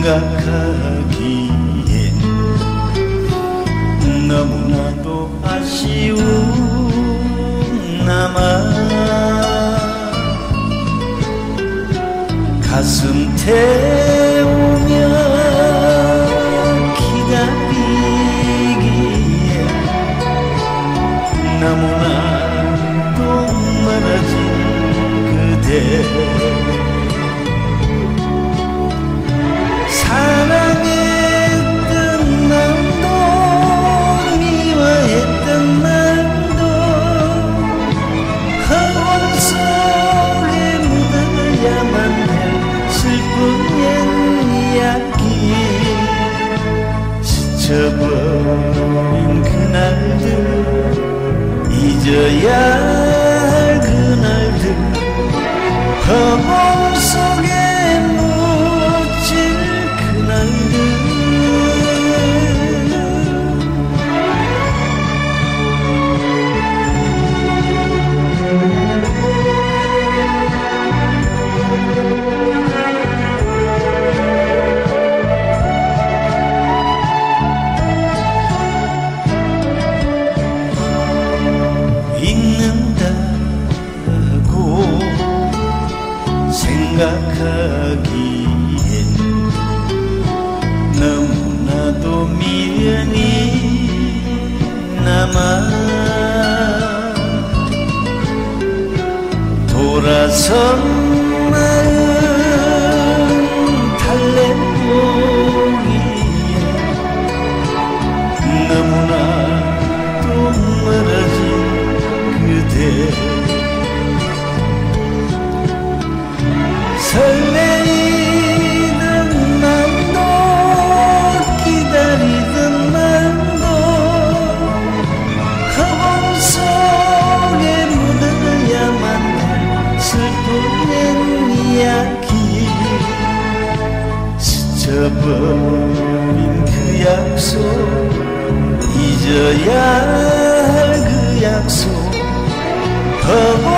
생각하기엔 너무나도 아쉬운 나만 가슴 태우며 기다리기에 너무나도 멀어진 그대 사랑했던 날도 미워했던 날도 허공 속에 묻어야만 할 슬픈 옛 이야기 지쳐버린 그날들 잊어야 할 그날들 허공 속에 묻힌 그날들 잊는다고 생각하기엔 너무나도 미련이 남아 돌아선 마음 달래보기에 너무나도 멀어진 그대 설레이던 날도 기다리던 날도 허공 속에 묻어야만 할 슬픈 옛 이야기 스쳐버린 그 약속 잊어야 할 그 약속 허공